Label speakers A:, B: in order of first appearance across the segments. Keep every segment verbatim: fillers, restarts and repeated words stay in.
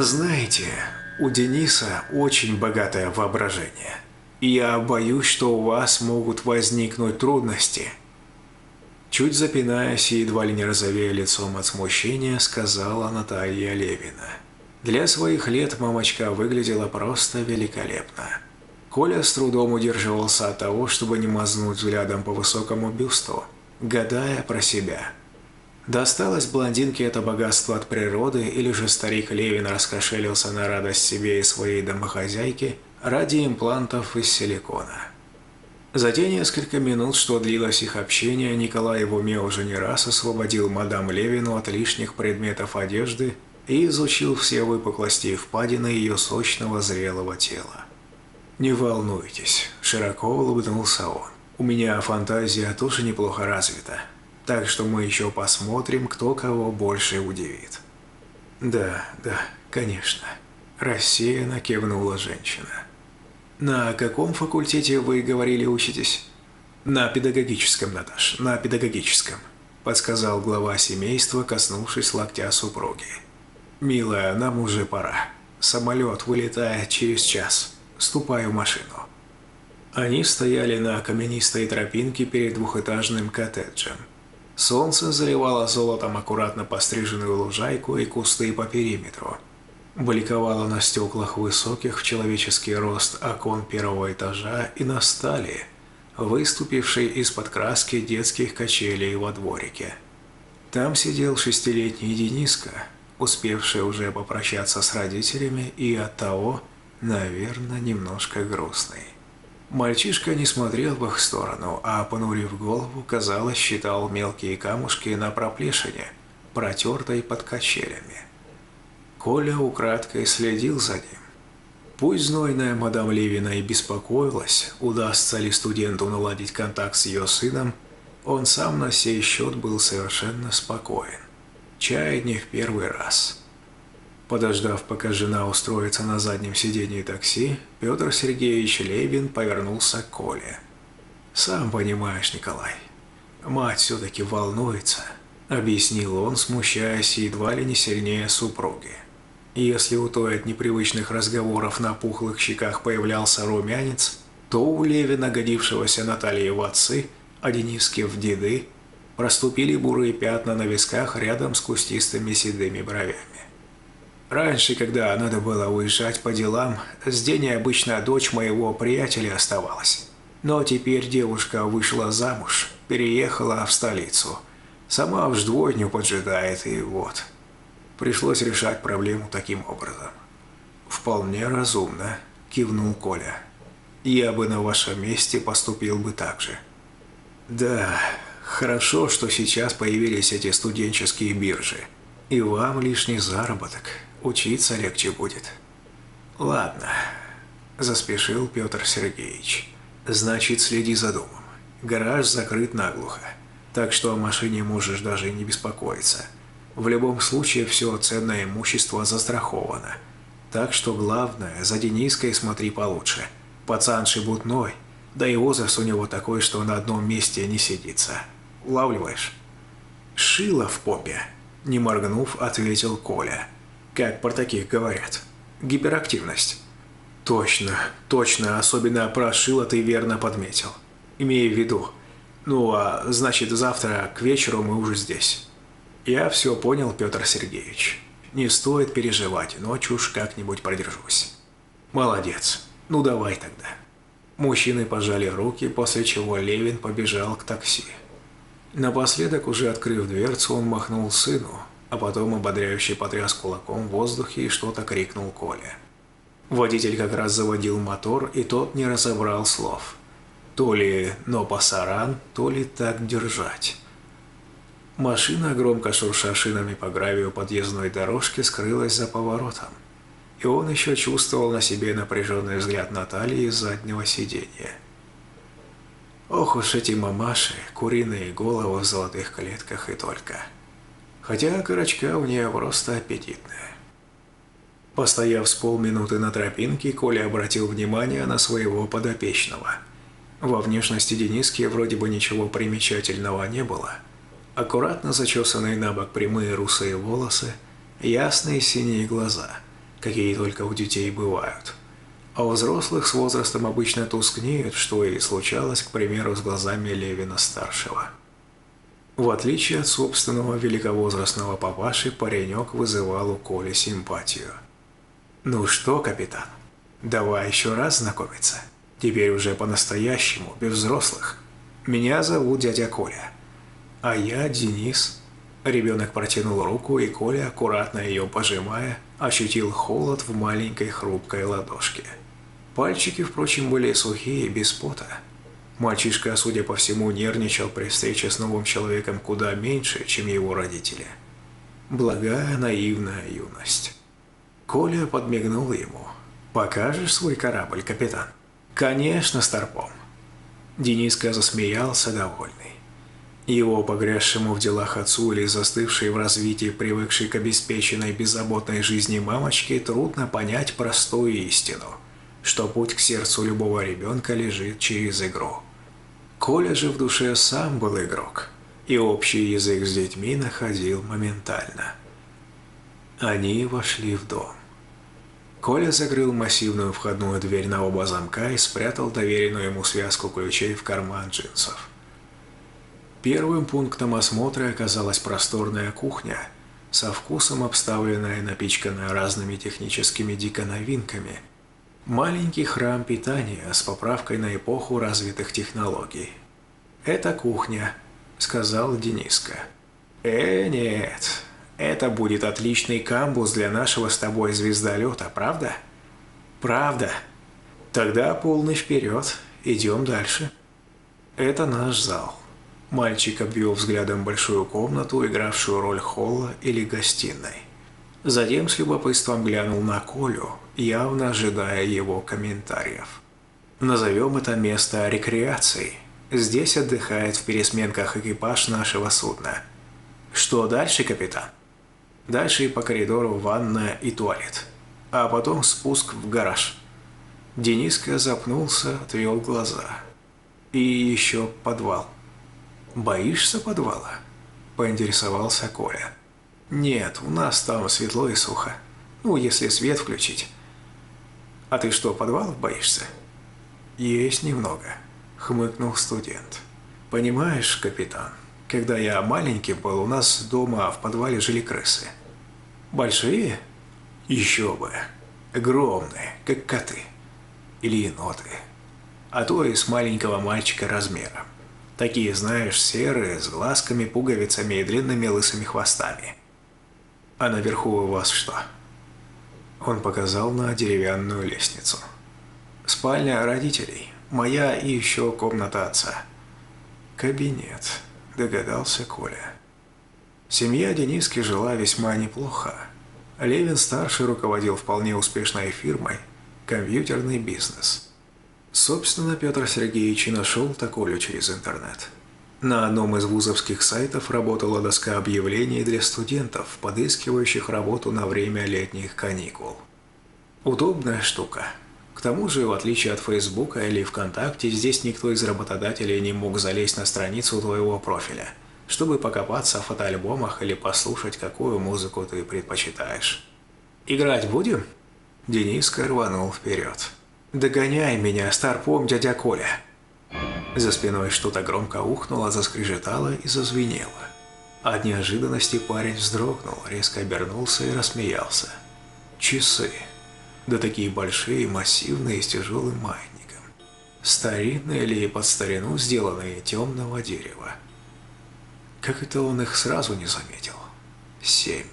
A: Знаете, у Дениса очень богатое воображение. И я боюсь, что у вас могут возникнуть трудности. Чуть запинаясь и едва ли не розовея лицом от смущения, сказала Наталья Левина. Для своих лет мамочка выглядела просто великолепно. Коля с трудом удерживался от того, чтобы не мазнуть взглядом по высокому бюсту, гадая про себя. Досталось блондинке это богатство от природы, или же старик Левин раскошелился на радость себе и своей домохозяйке ради имплантов из силикона. За те несколько минут, что длилось их общение, Николай в уме уже не раз освободил мадам Левину от лишних предметов одежды и изучил все выпуклости и впадины ее сочного зрелого тела. «Не волнуйтесь», – широко улыбнулся он. «У меня фантазия тоже неплохо развита, так что мы еще посмотрим, кто кого больше удивит». «Да, да, конечно», – рассеянно кивнула женщина. «На каком факультете, вы говорили, учитесь?» «На педагогическом, Наташ, на педагогическом», – подсказал глава семейства, коснувшись локтя супруги. «Милая, нам уже пора. Самолет вылетает через час. Ступай в машину». Они стояли на каменистой тропинке перед двухэтажным коттеджем. Солнце заливало золотом аккуратно постриженную лужайку и кусты по периметру. Бликовало на стеклах высоких в человеческий рост окон первого этажа и на стали, выступившей из-под краски детских качелей во дворике. Там сидел шестилетний Дениска, успевший уже попрощаться с родителями и оттого, наверное, немножко грустный. Мальчишка не смотрел в их сторону, а, понурив голову, казалось, считал мелкие камушки на проплешине, протертой под качелями. Коля украдкой следил за ним. Пусть знойная мадам Левина и беспокоилась, удастся ли студенту наладить контакт с ее сыном, он сам на сей счет был совершенно спокоен. Чай не в первый раз. Подождав, пока жена устроится на заднем сидении такси, Петр Сергеевич Левин повернулся к Коле. «Сам понимаешь, Николай, мать все-таки волнуется», — объяснил он, смущаясь едва ли не сильнее супруги. Если у той от непривычных разговоров на пухлых щеках появлялся румянец, то у Левина, годившегося Наталье в отцы, а Дениске в деды, проступили бурые пятна на висках рядом с кустистыми седыми бровями. Раньше, когда надо было уезжать по делам, с день обычно дочь моего приятеля оставалась. Но теперь девушка вышла замуж, переехала в столицу. Сама в двойню поджидает, и вот. Пришлось решать проблему таким образом. «Вполне разумно», – кивнул Коля. «Я бы на вашем месте поступил бы так же». «Да, хорошо, что сейчас появились эти студенческие биржи. И вам лишний заработок. Учиться легче будет». «Ладно», – заспешил Петр Сергеевич. «Значит, следи за домом. Гараж закрыт наглухо, так что о машине можешь даже не беспокоиться. В любом случае, все ценное имущество застраховано. Так что главное, за Дениской смотри получше. Пацан шебутной, да и возраст у него такой, что на одном месте не сидится. Улавливаешь?» «Шило в попе», – не моргнув, ответил Коля. «Как про таких говорят. Гиперактивность». «Точно, точно, особенно про шило ты верно подметил. Имею в виду. Ну, а значит, завтра к вечеру мы уже здесь». «Я все понял, Петр Сергеевич. Не стоит переживать, ночью уж как-нибудь продержусь». «Молодец. Ну давай тогда». Мужчины пожали руки, после чего Левин побежал к такси. Напоследок, уже открыв дверцу, он махнул сыну, а потом ободряюще потряс кулаком в воздухе и что-то крикнул Коле. Водитель как раз заводил мотор, и тот не разобрал слов. То ли «но пасаран», то ли «так держать». Машина, громко шурша шинами по гравию подъездной дорожки, скрылась за поворотом, и он еще чувствовал на себе напряженный взгляд Натальи из заднего сиденья. Ох уж эти мамаши, куриные головы в золотых клетках и только. Хотя корочка у нее просто аппетитная. Постояв с полминуты на тропинке, Коля обратил внимание на своего подопечного. Во внешности Дениски вроде бы ничего примечательного не было. Аккуратно зачесанные на бок прямые русые волосы, ясные синие глаза, какие только у детей бывают. А у взрослых с возрастом обычно тускнеют, что и случалось, к примеру, с глазами Левина-старшего. В отличие от собственного великовозрастного папаши, паренек вызывал у Коли симпатию. «Ну что, капитан, давай еще раз знакомиться. Теперь уже по-настоящему, без взрослых. Меня зовут дядя Коля. А я Денис». Ребенок протянул руку, и Коля, аккуратно ее пожимая, ощутил холод в маленькой хрупкой ладошке. Пальчики, впрочем, были сухие, без пота. Мальчишка, судя по всему, нервничал при встрече с новым человеком куда меньше, чем его родители. Благая наивная юность. Коля подмигнул ему. «Покажешь свой корабль, капитан?» «Конечно, старпом». Дениска засмеялся, довольный. Его погрязшему в делах отцу или застывшей в развитии, привыкшей к обеспеченной беззаботной жизни мамочке, трудно понять простую истину, что путь к сердцу любого ребенка лежит через игру. Коля же в душе сам был игрок, и общий язык с детьми находил моментально. Они вошли в дом. Коля закрыл массивную входную дверь на оба замка и спрятал доверенную ему связку ключей в карман джинсов. Первым пунктом осмотра оказалась просторная кухня, со вкусом обставленная и напичканная разными техническими дико-новинками. Маленький храм питания с поправкой на эпоху развитых технологий. «Это кухня», — сказал Дениска. «Э, нет, это будет отличный камбуз для нашего с тобой звездолета, правда?» «Правда. Тогда полный вперед, идем дальше». «Это наш зал». Мальчик обвел взглядом большую комнату, игравшую роль холла или гостиной. Затем с любопытством глянул на Колю, явно ожидая его комментариев. «Назовем это место рекреацией. Здесь отдыхает в пересменках экипаж нашего судна. Что дальше, капитан?» «Дальше по коридору ванная и туалет. А потом спуск в гараж». Дениска запнулся, отвел глаза. «И еще подвал». «Боишься подвала?» – поинтересовался Коля. «Нет, у нас там светло и сухо. Ну, если свет включить». «А ты что, подвалов боишься?» «Есть немного», – хмыкнул студент. «Понимаешь, капитан, когда я маленький был, у нас дома в подвале жили крысы. Большие? Еще бы. Огромные, как коты. Или еноты. А то и с маленького мальчика размером. Такие, знаешь, серые, с глазками, пуговицами и длинными лысыми хвостами. А наверху у вас что?» Он показал на деревянную лестницу. «Спальня родителей. Моя и еще комната отца». «Кабинет», — догадался Коля. Семья Дениски жила весьма неплохо. Левин-старший руководил вполне успешной фирмой «Компьютерный бизнес». Собственно, Петр Сергеевич и нашел-то Колю через интернет. На одном из вузовских сайтов работала доска объявлений для студентов, подыскивающих работу на время летних каникул. Удобная штука. К тому же, в отличие от Фейсбука или ВКонтакте, здесь никто из работодателей не мог залезть на страницу твоего профиля, чтобы покопаться в фотоальбомах или послушать, какую музыку ты предпочитаешь. «Играть будем?» Дениска рванул вперед. «Догоняй меня, старпом, дядя Коля!» За спиной что-то громко ухнуло, заскрежетало и зазвенело. От неожиданности парень вздрогнул, резко обернулся и рассмеялся. Часы. Да такие большие, массивные, с тяжелым маятником. Старинные или под старину сделанные темного дерева. Как это он их сразу не заметил? Семь.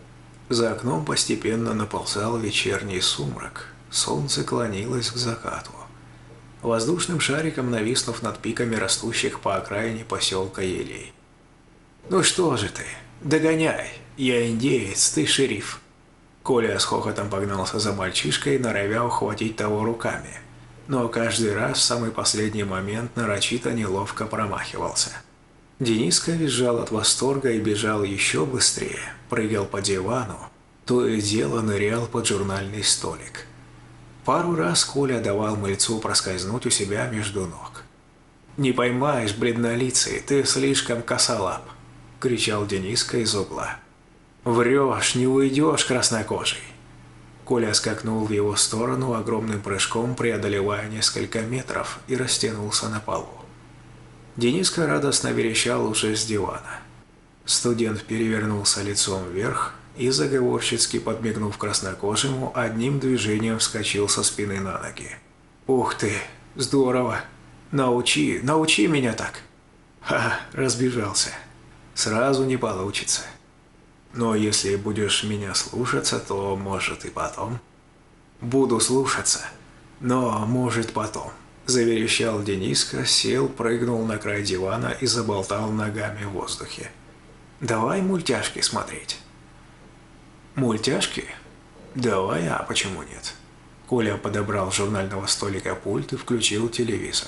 A: За окном постепенно наползал вечерний сумрак. Солнце клонилось к закату. Воздушным шариком нависнув над пиками растущих по окраине поселка елей. «Ну что же ты? Догоняй! Я индеец, ты шериф!» Коля с хохотом погнался за мальчишкой, норовя ухватить того руками. Но каждый раз в самый последний момент нарочито неловко промахивался. Дениска визжал от восторга и бежал еще быстрее, прыгал по дивану, то и дело нырял под журнальный столик. Пару раз Коля давал мальцу проскользнуть у себя между ног. «Не поймаешь, бледнолицый, ты слишком косолап!» – кричал Дениска из угла. «Врешь, не уйдешь, краснокожий!» Коля скакнул в его сторону огромным прыжком, преодолевая несколько метров, и растянулся на полу. Дениска радостно верещал уже с дивана. Студент перевернулся лицом вверх и, заговорщицки подмигнув краснокожему, одним движением вскочил со спины на ноги. «Ух ты! Здорово! Научи, научи меня так!» «Ха, разбежался. Сразу не получится. Но если будешь меня слушаться, то, может, и потом». «Буду слушаться, но, может, потом», – заверещал Дениска, сел, прыгнул на край дивана и заболтал ногами в воздухе. «Давай мультяшки смотреть». «Мультяшки? Давай, а почему нет?» Коля подобрал с журнального столика пульт и включил телевизор.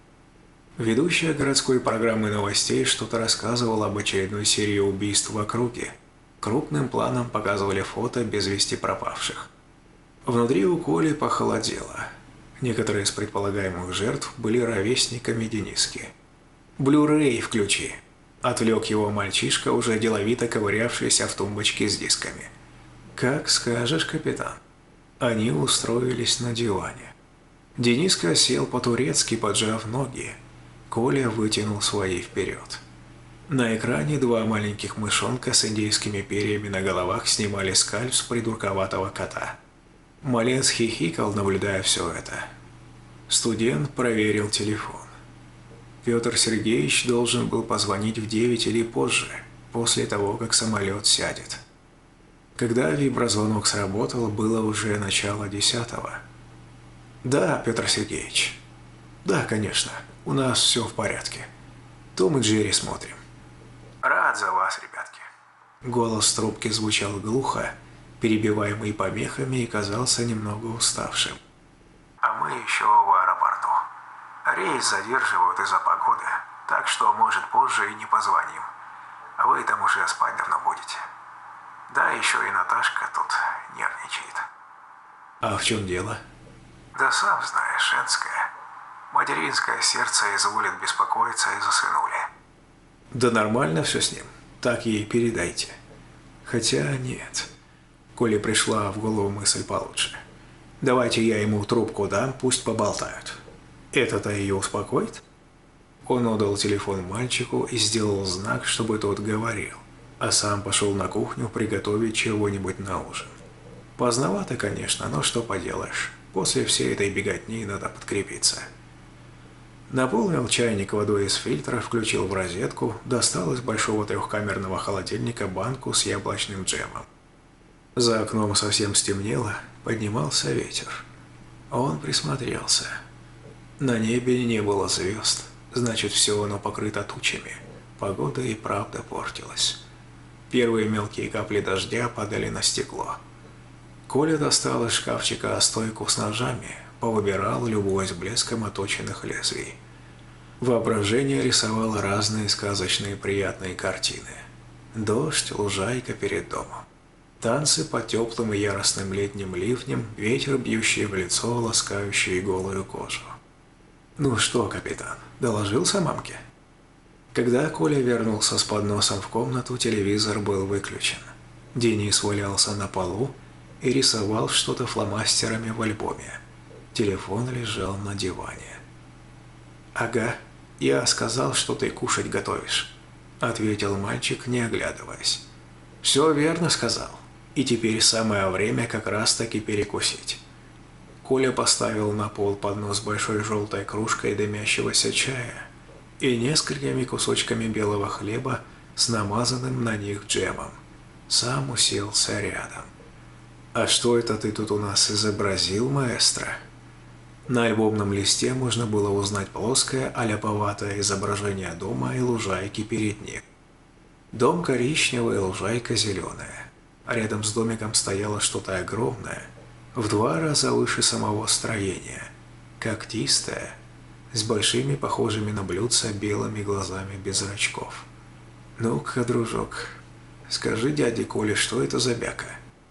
A: Ведущая городской программы новостей что-то рассказывала об очередной серии убийств в округе. Крупным планом показывали фото без вести пропавших. Внутри у Коли похолодело. Некоторые из предполагаемых жертв были ровесниками Дениски. «Блю-рей включи», – отвлек его мальчишка, уже деловито ковырявшийся в тумбочке с дисками. «Как скажешь, капитан». Они устроились на диване. Дениска сел по-турецки, поджав ноги. Коля вытянул свои вперед. На экране два маленьких мышонка с индейскими перьями на головах снимали скальп с придурковатого кота. Малец хихикал, наблюдая все это. Студент проверил телефон. Петр Сергеевич должен был позвонить в девять или позже, после того, как самолет сядет. Когда виброзвонок сработал, было уже начало десятого. «Да, Петр Сергеевич. Да, конечно, у нас все в порядке. Том и Джерри смотрим». «Рад за вас, ребятки». Голос трубки звучал глухо, перебиваемый помехами, и казался немного уставшим. «А мы еще в аэропорту. Рейс задерживают из-за погоды, так что, может, позже и не позвоним. А вы там уже спать давно будете. Да, еще и Наташка тут нервничает». «А в чем дело?» «Да сам знаешь, женское. Материнское сердце изволит беспокоиться из-за сынули». «Да нормально все с ним. Так ей передайте». Хотя нет. Коле пришла в голову мысль получше. «Давайте я ему трубку дам, пусть поболтают. Это-то ее успокоит?» Он отдал телефон мальчику и сделал знак, чтобы тот говорил, а сам пошел на кухню приготовить чего-нибудь на ужин. Поздновато, конечно, но что поделаешь. После всей этой беготни надо подкрепиться. Наполнил чайник водой из фильтра, включил в розетку, достал из большого трехкамерного холодильника банку с яблочным джемом. За окном совсем стемнело, поднимался ветер. Он присмотрелся. На небе не было звезд, значит, все оно покрыто тучами. Погода и правда портилась. Первые мелкие капли дождя падали на стекло. Коля достал из шкафчика стойку с ножами, повыбирал, любуясь блеском оточенных лезвий. Воображение рисовало разные сказочные приятные картины. Дождь, лужайка перед домом. Танцы под теплым и яростным летним ливнем, ветер, бьющий в лицо, ласкающий голую кожу. «Ну что, капитан, доложился мамке?» Когда Коля вернулся с подносом в комнату, телевизор был выключен. Денис валялся на полу и рисовал что-то фломастерами в альбоме. Телефон лежал на диване. «Ага, я сказал, что ты кушать готовишь», — ответил мальчик, не оглядываясь. «Все верно сказал. И теперь самое время как раз-таки перекусить». Коля поставил на пол поднос с большой желтой кружкой дымящегося чая и несколькими кусочками белого хлеба с намазанным на них джемом. Сам уселся рядом. «А что это ты тут у нас изобразил, маэстро?» На альбомном листе можно было узнать плоское, аляповатое изображение дома и лужайки перед ним. Дом коричневый, лужайка зеленая. А рядом с домиком стояло что-то огромное, в два раза выше самого строения, когтистое, с большими, похожими на блюдца, белыми глазами без зрачков. «Ну-ка, дружок, скажи дяде Коле, что это за бяка?»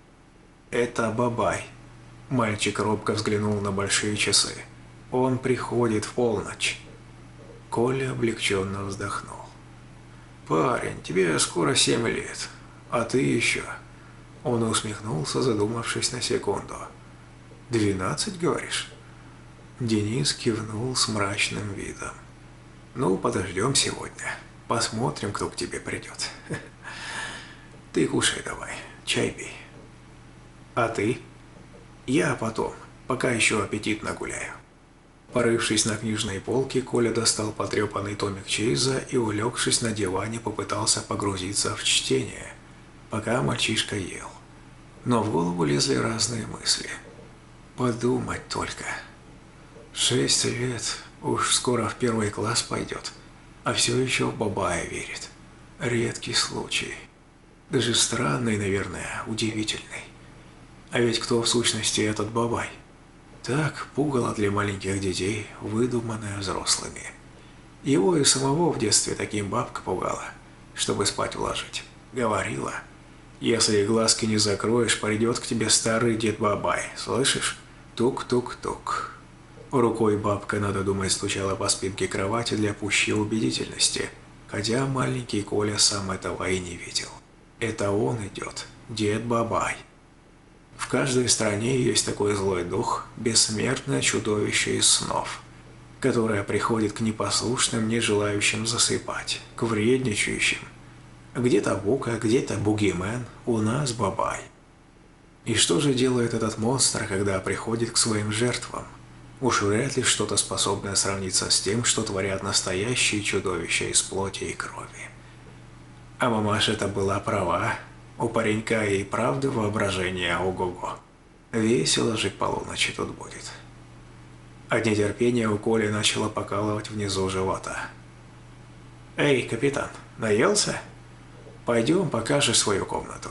A: «Это бабай». Мальчик робко взглянул на большие часы. «Он приходит в полночь». Коля облегченно вздохнул. «Парень, тебе скоро семь лет, а ты еще...» Он усмехнулся, задумавшись на секунду. «Двенадцать, говоришь?» Денис кивнул с мрачным видом. «Ну, подождем сегодня. Посмотрим, кто к тебе придет. Ты кушай давай, чай пей. А ты?» «Я потом, пока еще аппетит нагуляю». Порывшись на книжной полке, Коля достал потрепанный томик Чейза и, улегшись на диване, попытался погрузиться в чтение, пока мальчишка ел. Но в голову лезли разные мысли. Подумать только. Шесть лет, уж скоро в первый класс пойдет, а все еще в Бабая верит. Редкий случай. Даже странный, наверное, удивительный. А ведь кто в сущности этот Бабай? Так, пугало для маленьких детей, выдуманное взрослыми. Его и самого в детстве таким бабка пугала, чтобы спать уложить. Говорила: «Если глазки не закроешь, придет к тебе старый дед Бабай, слышишь? Тук-тук-тук». Рукой бабка, надо думать, стучала по спинке кровати для пущей убедительности, хотя маленький Коля сам этого и не видел. Это он идет, дед Бабай. В каждой стране есть такой злой дух, бессмертное чудовище из снов, которое приходит к непослушным, не желающим засыпать, к вредничающим. Где-то Бука, где-то Бугимен, у нас Бабай. И что же делает этот монстр, когда приходит к своим жертвам? Уж вряд ли что-то способное сравниться с тем, что творят настоящие чудовища из плоти и крови. А мамаша-то была права. У паренька и правда воображение ого-го. Весело же к полуночи тут будет. От нетерпения у Коли начало покалывать внизу живота. «Эй, капитан, наелся? Пойдем, покажешь свою комнату».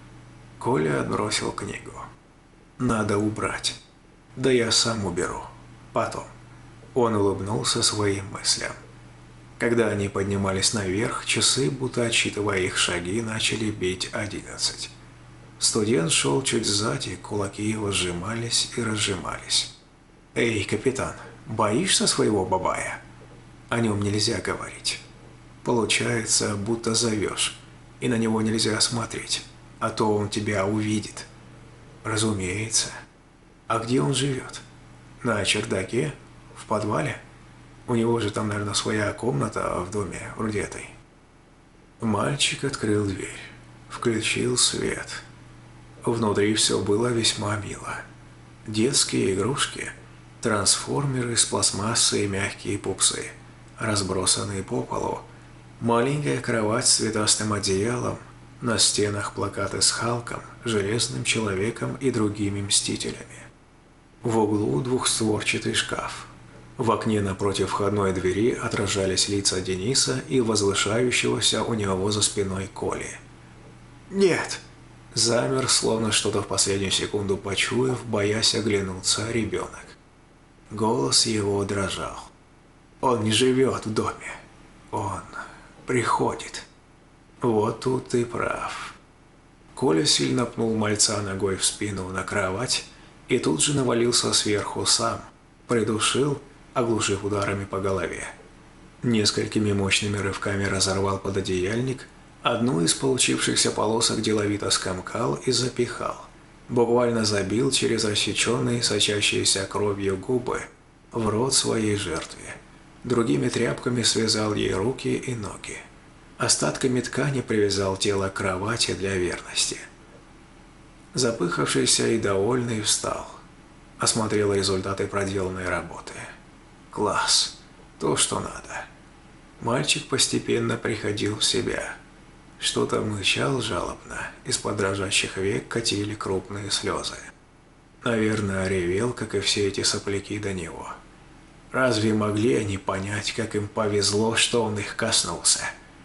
A: Коля отбросил книгу. «Надо убрать. Да я сам уберу. Потом». Он улыбнулся своим мыслям. Когда они поднимались наверх, часы, будто отсчитывая их шаги, начали бить одиннадцать. Студент шел чуть сзади, кулаки его сжимались и разжимались. «Эй, капитан, боишься своего Бабая? О нем нельзя говорить. Получается, будто зовешь, и на него нельзя смотреть, а то он тебя увидит». «Разумеется. А где он живет? На чердаке? В подвале? У него же там, наверное, своя комната в доме, вроде этой». Мальчик открыл дверь, включил свет. Внутри все было весьма мило. Детские игрушки, трансформеры с пластмассы и мягкие пупсы, разбросанные по полу, маленькая кровать с цветастым одеялом, на стенах плакаты с Халком, Железным Человеком и другими Мстителями. В углу двухстворчатый шкаф. В окне напротив входной двери отражались лица Дениса и возвышающегося у него за спиной Коли. «Нет!» Замер, словно что-то в последнюю секунду почуяв, боясь оглянуться, ребенок. Голос его дрожал. «Он не живет в доме. Он приходит». Вот тут ты прав. Коля сильно пнул мальца ногой в спину на кровать и тут же навалился сверху сам, придушил, оглушив ударами по голове. Несколькими мощными рывками разорвал пододеяльник, одну из получившихся полосок деловито скомкал и запихал, буквально забил через рассеченные, сочащиеся кровью губы в рот своей жертве. Другими тряпками связал ей руки и ноги. Остатками ткани привязал тело к кровати для верности. Запыхавшийся и довольный встал. Осмотрел результаты проделанной работы. Класс. То, что надо. Мальчик постепенно приходил в себя. Что-то мычал жалобно. Из-под дрожащих век катили крупные слезы. Наверное, ревел, как и все эти сопляки до него. Разве могли они понять, как им повезло, что он их коснулся?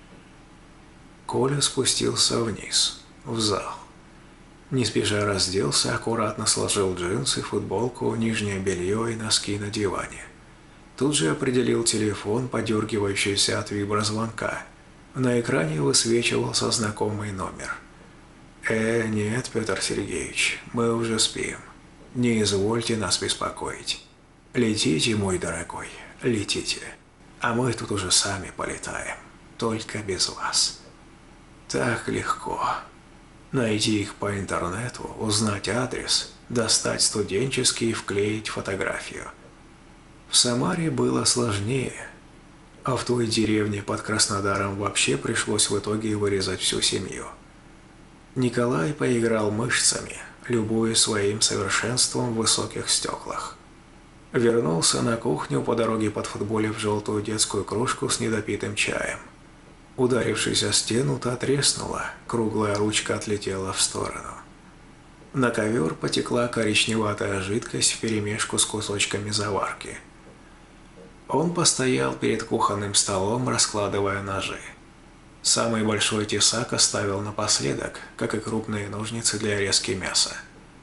A: Коля спустился вниз, в зал. Не спеша разделся, аккуратно сложил джинсы, футболку, нижнее белье и носки на диване. Тут же определил телефон, подергивающийся от виброзвонка. На экране высвечивался знакомый номер. «Э, нет, Петр Сергеевич, мы уже спим. Не извольте нас беспокоить. Летите, мой дорогой, летите. А мы тут уже сами полетаем, только без вас». Так легко. Найти их по интернету, узнать адрес, достать студенческий и вклеить фотографию. В Самаре было сложнее, а в той деревне под Краснодаром вообще пришлось в итоге вырезать всю семью. Николай поиграл мышцами, любуясь своим совершенством в высоких стеклах. Вернулся на кухню по дороге под футболив желтую детскую кружку с недопитым чаем. Ударившись о стену, та треснула, круглая ручка отлетела в сторону. На ковер потекла коричневатая жидкость вперемешку с кусочками заварки. Он постоял перед кухонным столом, раскладывая ножи. Самый большой тесак оставил напоследок, как и крупные ножницы для резки мяса.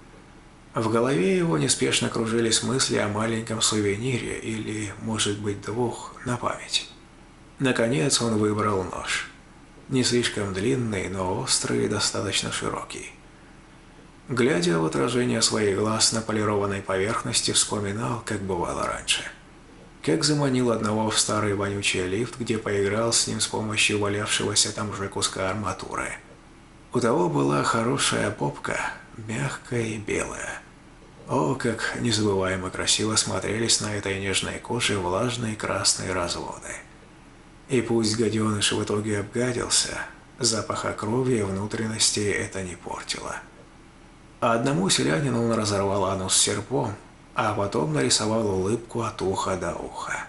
A: В голове его неспешно кружились мысли о маленьком сувенире или, может быть, двух, на память. Наконец он выбрал нож. Не слишком длинный, но острый и достаточно широкий. Глядя в отражение своих глаз на полированной поверхности, вспоминал, как бывало раньше. Как заманил одного в старый вонючий лифт, где поиграл с ним с помощью валявшегося там же куска арматуры. У того была хорошая попка, мягкая и белая. О, как незабываемо красиво смотрелись на этой нежной коже влажные красные разводы. И пусть гаденыш в итоге обгадился, запаха крови и внутренностей это не портило. А одному селянину он разорвал анус серпом, а потом нарисовал улыбку от уха до уха.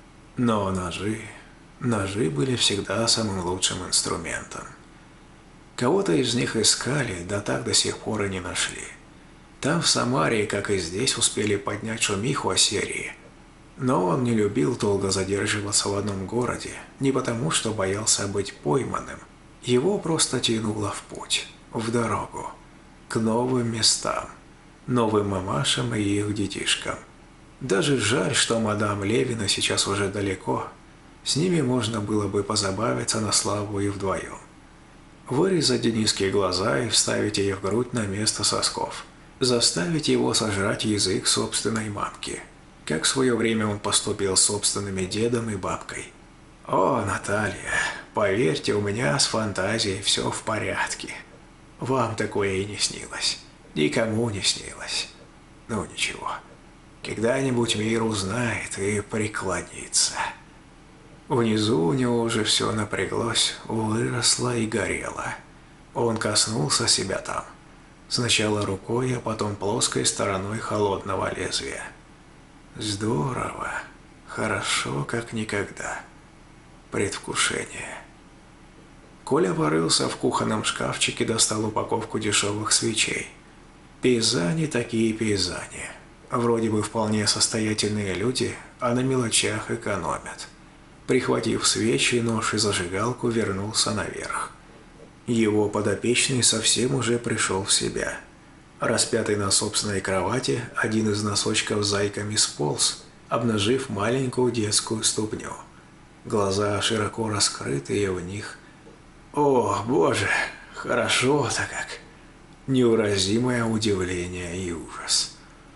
A: Но ножи, ножи были всегда самым лучшим инструментом. Кого-то из них искали, да так до сих пор и не нашли. Там в Самаре, как и здесь, успели поднять шумиху о серии. Но он не любил долго задерживаться в одном городе, не потому что боялся быть пойманным. Его просто тянуло в путь, в дорогу, к новым местам, новым мамашам и их детишкам. Даже жаль, что мадам Левина сейчас уже далеко. С ними можно было бы позабавиться на славу и вдвоем. Вырезать Дениске глаза и вставить ей в грудь на место сосков. Заставить его сожрать язык собственной мамки. Как в свое время он поступил с собственными дедом и бабкой. О, Наталья, поверьте, у меня с фантазией все в порядке. Вам такое и не снилось. Никому не снилось. Ну ничего. Когда-нибудь мир узнает и преклонится. Внизу у него уже все напряглось, выросло и горело. Он коснулся себя там. Сначала рукой, а потом плоской стороной холодного лезвия. Здорово. Хорошо, как никогда. Предвкушение. Коля порылся в кухонном шкафчике, достал упаковку дешевых свечей. Пейзани такие пейзани. Вроде бы вполне состоятельные люди, а на мелочах экономят. Прихватив свечи, нож и зажигалку, вернулся наверх. Его подопечный совсем уже пришел в себя. Распятый на собственной кровати, один из носочков зайками сполз, обнажив маленькую детскую ступню. Глаза широко раскрыты, и в них... О, боже, хорошо-то как! Невыразимое удивление и ужас.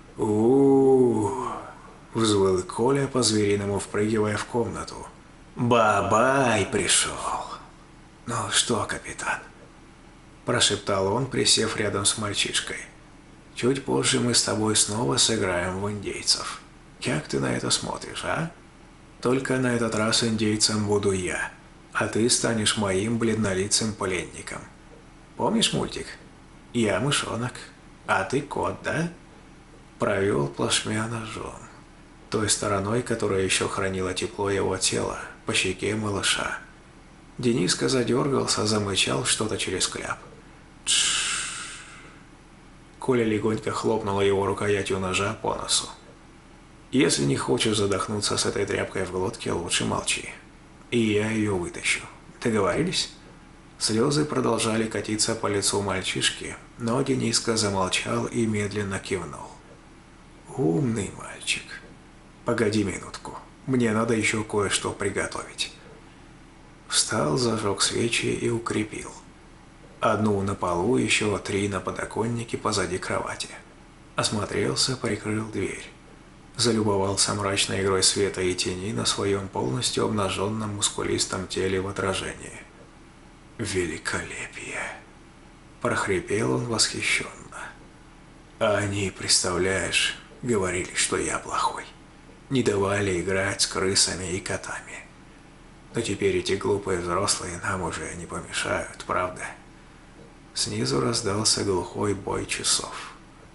A: у взвыл Коля, по-звериному впрыгивая в комнату. «Бабай пришел!» «Ну что, капитан?» Прошептал он, присев рядом с мальчишкой. «Чуть позже мы с тобой снова сыграем в индейцев. Как ты на это смотришь, а? Только на этот раз индейцем буду я, а ты станешь моим бледнолицым пленником. Помнишь мультик? Я мышонок, а ты кот, да?» Провел плашмя ножом, той стороной, которая еще хранила тепло его тела, по щеке малыша. Дениска задергался, замычал что-то через кляп. Тш. Коля легонько хлопнула его рукоятью ножа по носу. «Если не хочешь задохнуться с этой тряпкой в глотке, лучше молчи. И я ее вытащу. Договорились?» Слезы продолжали катиться по лицу мальчишки, но Дениска замолчал и медленно кивнул. «Умный мальчик. Погоди минутку, мне надо еще кое-что приготовить». Встал, зажег свечи и укрепил. Одну на полу, еще три на подоконнике позади кровати. Осмотрелся, прикрыл дверь. Залюбовался мрачной игрой света и тени на своем полностью обнаженном мускулистом теле в отражении. Великолепие. прохрипел он восхищенно. А они, представляешь, говорили, что я плохой. Не давали играть с крысами и котами. Но теперь эти глупые взрослые нам уже не помешают, правда? Снизу раздался глухой бой часов.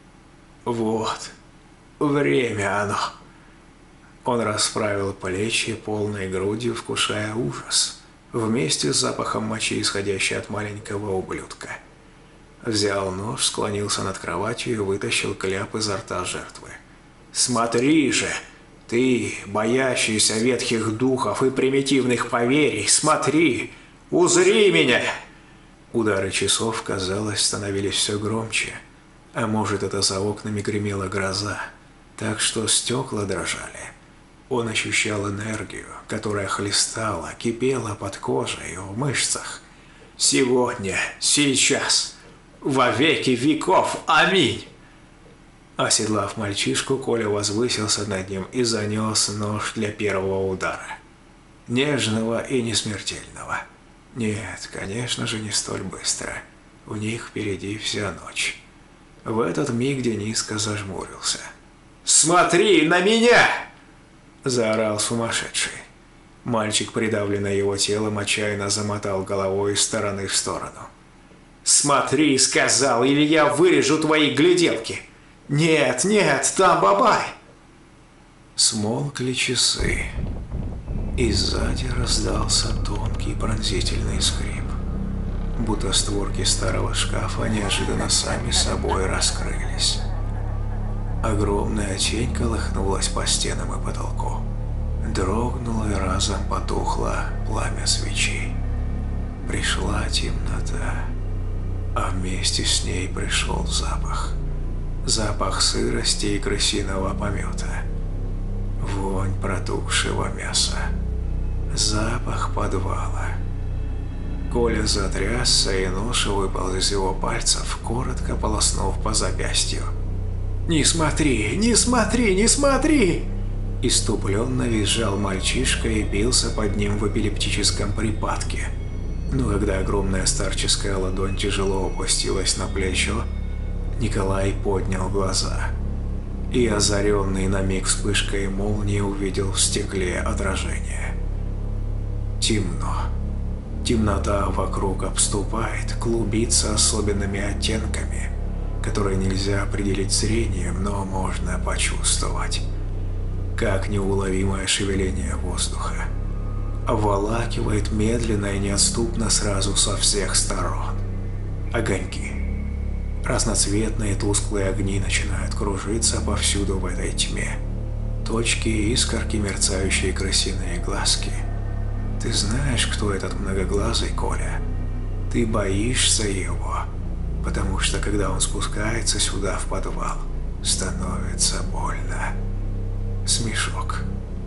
A: Вот, время оно. Он расправил плечи, полной грудью вкушая ужас, вместе с запахом мочи, исходящей от маленького ублюдка. Взял нож, склонился над кроватью и вытащил кляп изо рта жертвы. «Смотри же, ты, боящийся ветхих духов и примитивных поверий, смотри, узри меня!» Удары часов, казалось, становились все громче, а может, это за окнами гремела гроза, так что стекла дрожали. Он ощущал энергию, которая хлестала, кипела под кожей и в мышцах. «Сегодня, сейчас, во веки веков, аминь!» Оседлав мальчишку, Коля возвысился над ним и занес нож для первого удара. Нежного и несмертельного. Нет, конечно же, не столь быстро. У них впереди вся ночь. В этот миг Дениска зажмурился. «Смотри на меня!» – заорал сумасшедший. Мальчик, придавленный его телом, отчаянно замотал головой из стороны в сторону. «Смотри!» – сказал, или я вырежу твои гляделки! «Нет, нет, там бабай!» Смолкли часы, и сзади раздался тонкий пронзительный скрип, будто створки старого шкафа неожиданно сами собой раскрылись. Огромная тень колыхнулась по стенам и потолку, дрогнула и разом потухло пламя свечей. Пришла темнота, а вместе с ней пришел запах. Запах сырости и крысиного помета. Вонь протухшего мяса. Запах подвала. Коля затрясся, и нож выпал из его пальцев, коротко полоснув по запястью. «Не смотри, не смотри, не смотри!» Иступленно визжал мальчишка и бился под ним в эпилептическом припадке. Но когда огромная старческая ладонь тяжело опустилась на плечо, Николай поднял глаза и, озаренный на миг вспышкой молнии, увидел в стекле отражение. Темно. Темнота вокруг обступает, клубится особенными оттенками, которые нельзя определить зрением, но можно почувствовать, как неуловимое шевеление воздуха. Обволакивает медленно и неотступно сразу со всех сторон. Огоньки. Разноцветные тусклые огни начинают кружиться повсюду в этой тьме. Точки и искорки, мерцающие крысиные глазки. Ты знаешь, кто этот многоглазый, Коля? Ты боишься его, потому что когда он спускается сюда в подвал, становится больно. Смешок.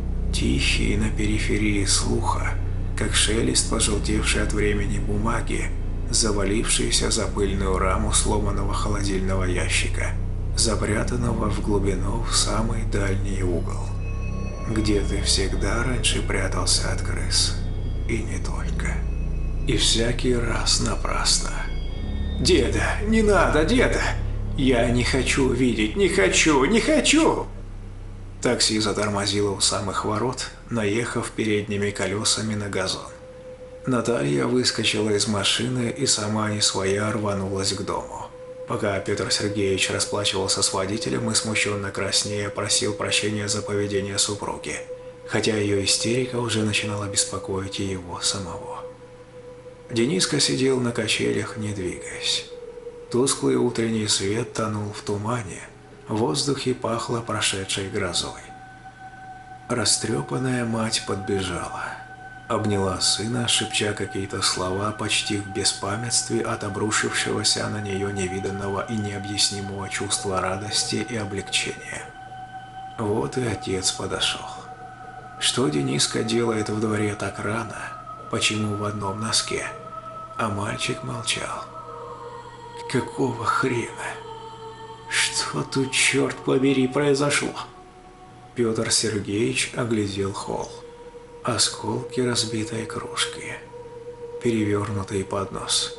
A: Тихий на периферии слуха, как шелест пожелтевшей от времени бумаги, завалившийся за пыльную раму сломанного холодильного ящика, запрятанного в глубину в самый дальний угол, где ты всегда раньше прятался от крыс. И не только. И всякий раз напрасно. «Деда, не надо, деда! Я не хочу видеть, не хочу, не хочу!» Такси затормозило у самых ворот, наехав передними колесами на газон. Наталья выскочила из машины и сама не своя рванулась к дому. Пока Петр Сергеевич расплачивался с водителем и смущенно краснея просил прощения за поведение супруги, хотя ее истерика уже начинала беспокоить и его самого. Дениска сидел на качелях, не двигаясь. Тусклый утренний свет тонул в тумане, в воздухе пахло прошедшей грозой. Растрепанная мать подбежала. Обняла сына, шепча какие-то слова почти в беспамятстве от обрушившегося на нее невиданного и необъяснимого чувства радости и облегчения. Вот и отец подошел. Что Дениска делает в дворе так рано? Почему в одном носке? А мальчик молчал. Какого хрена? Что тут, черт побери, произошло? Петр Сергеевич оглядел холл. Осколки разбитой кружки, перевернутый поднос,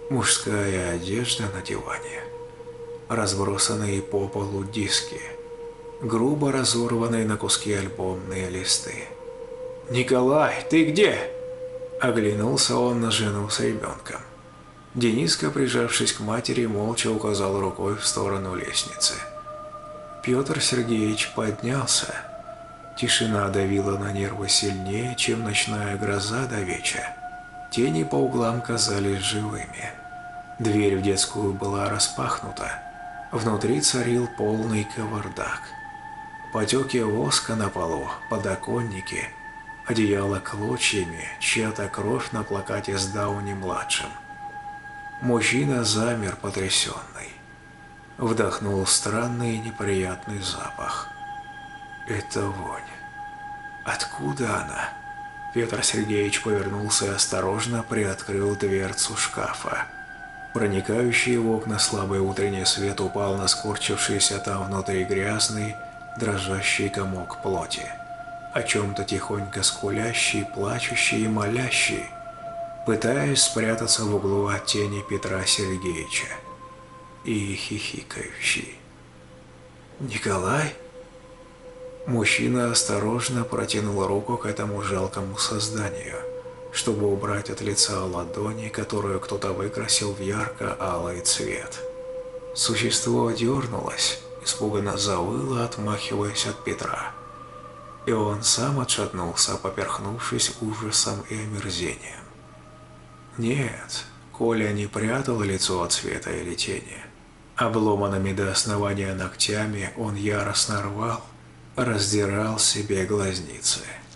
A: Мужская одежда на диване. Разбросанные по полу диски. Грубо разорванные на куски альбомные листы. «Николай, ты где?» Оглянулся он на жену с ребенком. Дениска, прижавшись к матери, молча указал рукой в сторону лестницы. Петр Сергеевич поднялся. Тишина давила на нервы сильнее, чем ночная гроза давеча. Тени по углам казались живыми. Дверь в детскую была распахнута. Внутри царил полный кавардак. Потеки воска на полу, подоконники, одеяло клочьями, чья-то кровь на плакате с Дауни-младшим. Мужчина замер потрясенный. Вдохнул странный и неприятный запах. Это вонь. Откуда она? Петр Сергеевич повернулся и осторожно приоткрыл дверцу шкафа. Проникающий в окна слабый утренний свет упал на скорчившийся там внутри грязный, дрожащий комок плоти, о чем-то тихонько скулящий, плачущий и молящий, пытаясь спрятаться в углу от тени Петра Сергеевича, и хихикающий. «Николай?» Мужчина осторожно протянул руку к этому жалкому созданию, чтобы убрать от лица ладони, которую кто-то выкрасил в ярко-алый цвет. Существо дернулось, испуганно завыло, отмахиваясь от Петра. И он сам отшатнулся, поперхнувшись ужасом и омерзением. Нет, Коля не прятал лицо от света или тени. Обломанными до основания ногтями он яростно рвал, раздирал себе глазницы.